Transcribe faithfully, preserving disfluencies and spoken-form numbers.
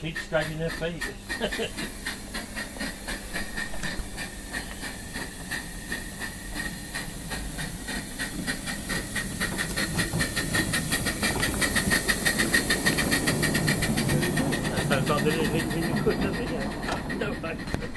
Keep dragging their feet. That sounds like the little bit you could, doesn't it? Yeah. No,